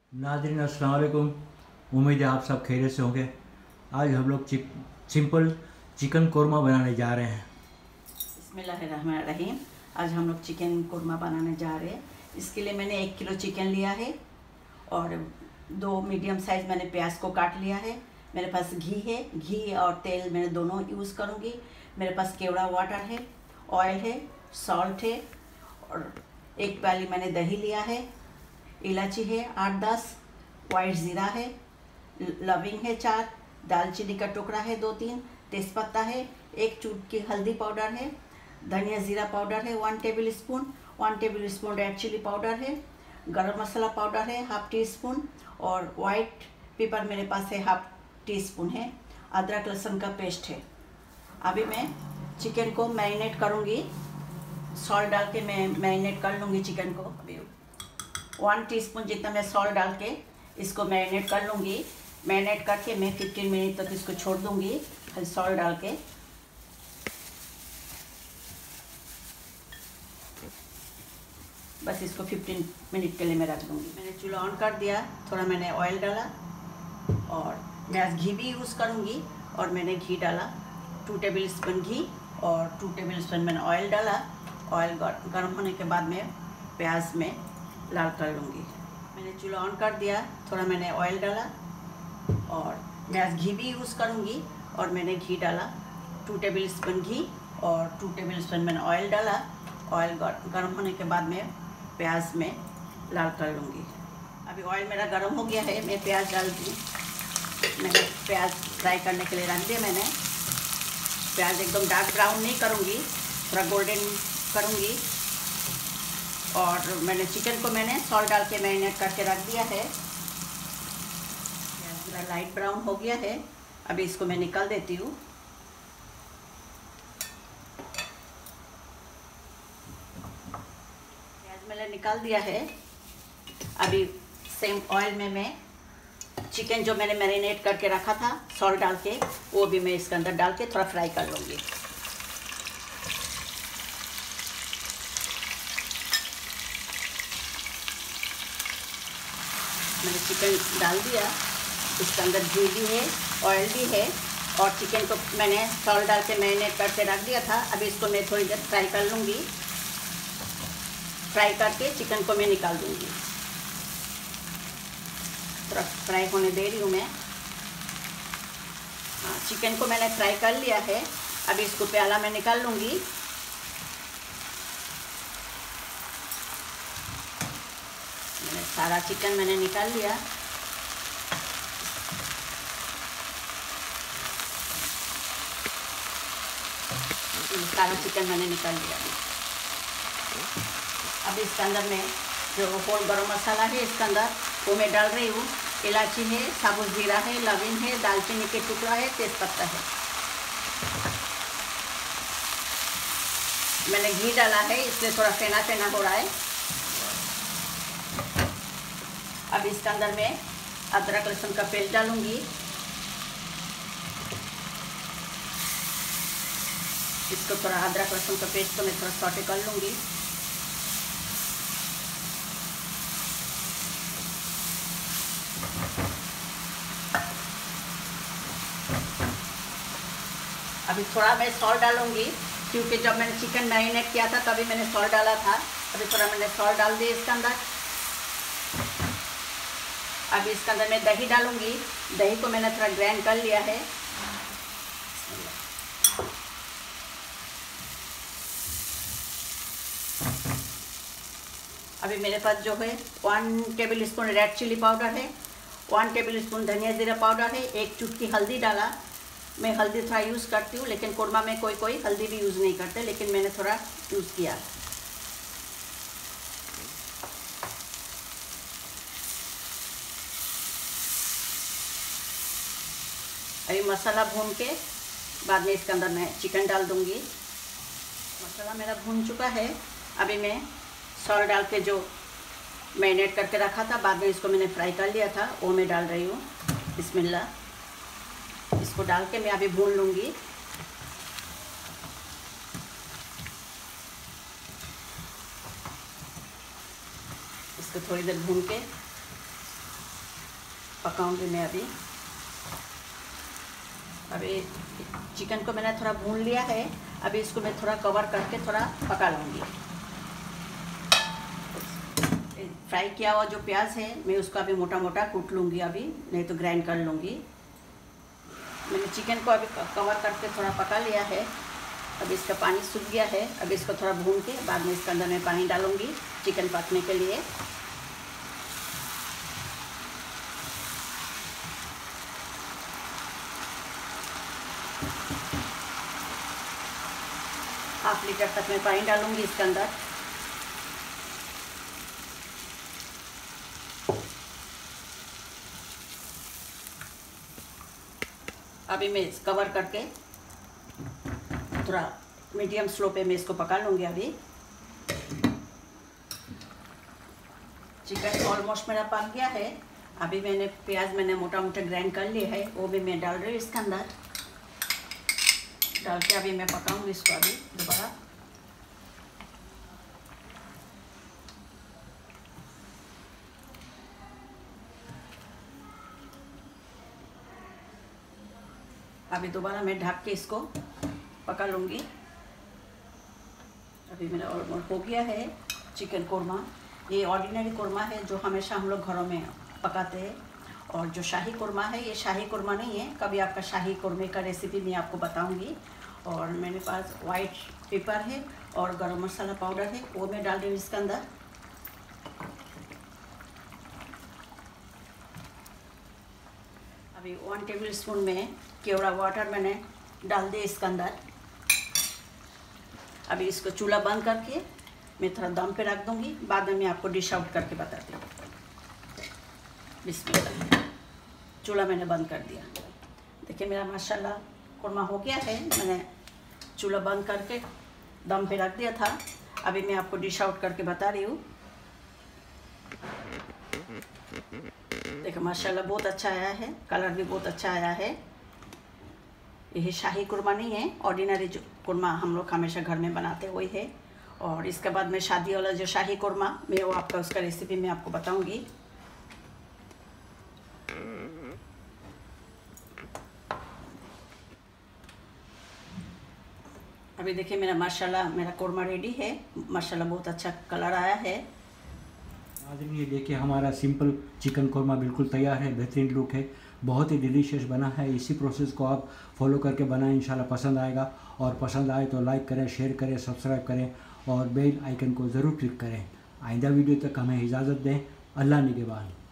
नाज़रीन अस्सलाम वालेकुम। उम्मीद है आप सब खैरियत से होंगे। आज हम लोग सिंपल चिकन कोरमा बनाने जा रहे हैं। बिस्मिल्लाहिर्रहमानिर्रहीम। आज हम लोग चिकन कोरमा बनाने जा रहे हैं। इसके लिए मैंने 1 किलो चिकन लिया है और 2 मीडियम साइज़ मैंने प्याज को काट लिया है। मेरे पास घी है, घी और तेल मैं दोनों यूज़ करूँगी। मेरे पास केवड़ा वाटर है, ऑयल है, सॉल्ट है और 1 प्याली मैंने दही लिया है। इलायची है 8-10, वाइट ज़ीरा है, लविंग है 4, दालचीनी का टुकड़ा है 2-3, तेज़पत्ता है, 1 चुटकी हल्दी पाउडर है, धनिया ज़ीरा पाउडर है 1 tablespoon, 1 tablespoon red chilli powder है, गरम मसाला पाउडर है 1/2 टी स्पून और वाइट पेपर मेरे पास है 1/2 टी स्पून है। अदरक लहसुन का पेस्ट है। अभी मैं चिकन को मैरिनेट करूँगी। सॉल्ट डाल के मैं मैरिनेट कर लूँगी चिकन को। अभी 1 टीस्पून जितना मैं सॉल्ट डाल के इसको मैरिनेट कर लूँगी। मैरिनेट करके मैं 15 मिनट तक इसको छोड़ दूँगी खाली सॉल्ट डाल के। बस इसको 15 मिनट के लिए मैं रख दूँगी। मैंने चूल्हा ऑन कर दिया, थोड़ा मैंने ऑयल डाला और मैं आज घी भी यूज़ करूँगी और मैंने घी डाला 2 टेबल स्पून घी और 2 टेबल स्पून मैंने ऑयल डाला। ऑयल गर्म होने के बाद मैं प्याज में लाल कर लूँगी। मैंने चूल्हा ऑन कर दिया, थोड़ा मैंने ऑयल डाला और मैं आज घी भी यूज़ करूँगी और मैंने घी डाला 2 टेबल स्पून घी और 2 टेबल स्पून मैंने ऑयल डाला। ऑयल गर्म होने के बाद मैं प्याज में लाल कर लूँगी। अभी ऑयल मेरा गर्म हो गया है, मैं प्याज डाल दी। मैंने प्याज फ्राई करने के लिए रख दिया। मैंने प्याज एकदम डार्क ब्राउन नहीं करूँगी, थोड़ा गोल्डन करूँगी। और मैंने चिकन को मैंने सॉल्ट डाल के मैरिनेट करके रख दिया है। प्याज मेरा लाइट ब्राउन हो गया है, अभी इसको मैं निकाल देती हूँ। प्याज मैंने निकाल दिया है। अभी सेम ऑयल में मैं चिकन जो मैंने मैरिनेट करके रखा था सॉल्ट डाल के, वो भी मैं इसके अंदर डाल के थोड़ा फ्राई कर लूँगी। मैंने चिकन डाल दिया, इसके अंदर घी भी है, ऑयल भी है और चिकन को मैंने सॉल्ट डाल के मैरिनेट करके रख दिया था। अभी इसको मैं थोड़ी देर फ्राई कर लूँगी। फ्राई करके चिकन को मैं निकाल दूँगी। थोड़ा फ्राई होने दे रही हूँ मैं। हाँ, चिकन को मैंने फ्राई कर लिया है। अभी इसको प्याला में निकाल लूँगी। मैंने सारा चिकन मैंने निकाल लिया। सारा चिकन मैंने निकाल लिया। अब इसके अंदर में जो होल गरम मसाला है इसके अंदर वो मैं डाल रही हूँ। इलायची है, साबुत जीरा है, लविंग है, दालचीनी के टुकड़ा है, तेज़पत्ता है। मैंने घी डाला है इसलिए थोड़ा फेना फेना हो रहा है। अब इसके अंदर मैं अदरक लहसुन का पेस्ट डालूंगी। इसको थोड़ा अदरक लहसुन का पेस्ट को मैं थोड़ा सॉटे कर लूँगी। अभी थोड़ा मैं सॉल्ट डालूंगी क्योंकि जब मैंने चिकन मैरिनेट किया था तभी मैंने सॉल्ट डाला था। अभी थोड़ा मैंने सॉल्ट डाल दिया इसके अंदर। अभी इसके अंदर मैं दही डालूंगी। दही को मैंने थोड़ा ग्राइंड कर लिया है। अभी मेरे पास जो है 1 tablespoon red chilli powder है, 1 टेबल स्पून धनिया जीरा पाउडर है, 1 चुटकी हल्दी डाला। मैं हल्दी थोड़ा यूज़ करती हूँ, लेकिन कोरमा में कोई हल्दी भी यूज़ नहीं करते, लेकिन मैंने थोड़ा यूज़ किया। अभी मसाला भून के बाद में इसके अंदर मैं चिकन डाल दूँगी। मसाला मेरा भून चुका है। अभी मैं सॉल्ट डाल के जो मैरिनेट करके रखा था बाद में इसको मैंने फ्राई कर लिया था वो मैं डाल रही हूँ। बिस्मिल्लाह। इसको डाल के मैं अभी भून लूँगी। इसको थोड़ी देर भून के पकाऊंगी मैं अभी चिकन को मैंने थोड़ा भून लिया है। अभी इसको मैं थोड़ा कवर करके थोड़ा पका लूँगी। फ्राई किया हुआ जो प्याज है मैं उसको अभी मोटा मोटा कूट लूँगी, अभी नहीं तो ग्राइंड कर लूँगी। मैंने चिकन को अभी कवर करके थोड़ा पका लिया है। अभी इसका पानी सूख गया है। अभी इसको थोड़ा भून के बाद में इसके अंदर मैं पानी डालूँगी चिकन पकने के लिए। हाफ लीटर तक मैं पानी डालूँगी इसके अंदर। अभी मैं कवर करके थोड़ा मीडियम स्लो पे मैं इसको पका लूँगी। अभी चिकन ऑलमोस्ट मेरा पक गया है। अभी मैंने मोटा मोटा ग्राइंड कर लिया है, वो भी मैं डाल रही हूँ इसके अंदर। डाल के अभी मैं पकाऊंगी इसको अभी दोबारा। अभी दोबारा मैं ढक के इसको पका लूँगी। अभी मेरा ऑलमोस्ट हो गया है चिकन कोरमा। ये ऑर्डिनरी कोरमा है जो हमेशा हम लोग घरों में पकाते हैं। और जो शाही कोरमा है ये शाही कोरमा नहीं है, कभी आपका शाही कोरमे का रेसिपी मैं आपको बताऊंगी। और मेरे पास वाइट पेपर है और गरम मसाला पाउडर है, वो मैं डाल रही हूँ इसके अंदर। अभी 1 टेबल स्पून में केवड़ा वाटर मैंने डाल दिया इसके अंदर। अभी इसको चूल्हा बंद करके मैं थोड़ा दम पे रख दूंगी, बाद में मैं आपको डिश आउट करके बताती हूँ। बिस्मिल्लाह। चूल्हा मैंने बंद कर दिया। देखिए मेरा माशाल्लाह कोरमा हो गया है। मैंने चूल्हा बंद करके दम पे रख दिया था। अभी मैं आपको डिश आउट करके बता रही हूँ। देखो माशाल्लाह बहुत अच्छा आया है, कलर भी बहुत अच्छा आया है। यह शाही कुरमा नहीं है, ऑर्डिनरी जो कुरमा हम लोग हमेशा घर में बनाते वही है। और इसके बाद में शादी वाला जो शाही कुरमा मैं वो आपका उसका रेसिपी मैं आपको बताऊंगी। अभी देखिए मेरा कोरमा रेडी है। माशाल्लाह बहुत अच्छा कलर आया है। नाज़रीन ये देखिए हमारा सिंपल चिकन कोरमा बिल्कुल तैयार है, बेहतरीन लुक है, बहुत ही डिलीशियस बना है। इसी प्रोसेस को आप फॉलो करके बनाएं, इंशाल्लाह पसंद आएगा। और पसंद आए तो लाइक करें, शेयर करें, सब्सक्राइब करें और बेल आइकन को ज़रूर क्लिक करें। आइंदा वीडियो तक हमें इजाज़त दें। अल्लाह निगहबान।